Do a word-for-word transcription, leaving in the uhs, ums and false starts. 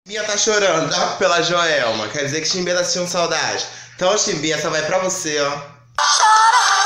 Chimbinha tá chorando, ó, pela Joelma. Quer dizer que Chimbinha tá sentindo saudade. Então, Chimbinha, essa vai pra você, ó.